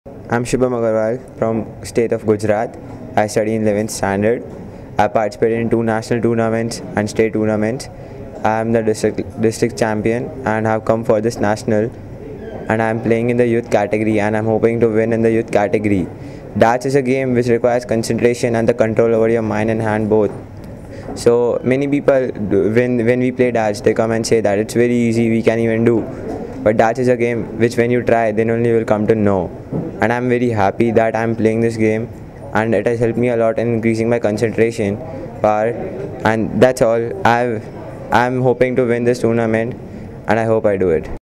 I'm Shubham Agarwal from state of Gujarat. I study in 11th standard. I participated in 2 national tournaments and state tournaments. I am the district champion and have come for this national, and I am playing in the youth category, and I am hoping to win in the youth category. Darts is a game which requires concentration and the control over your mind and hand both. So many people, when we play darts, they come and say that it's very easy, we can even do. But darts is a game which when you try, then only you will come to know. And I'm very happy that I'm playing this game, and it has helped me a lot in increasing my concentration power. And that's all. I'm hoping to win this tournament, and I hope I do it.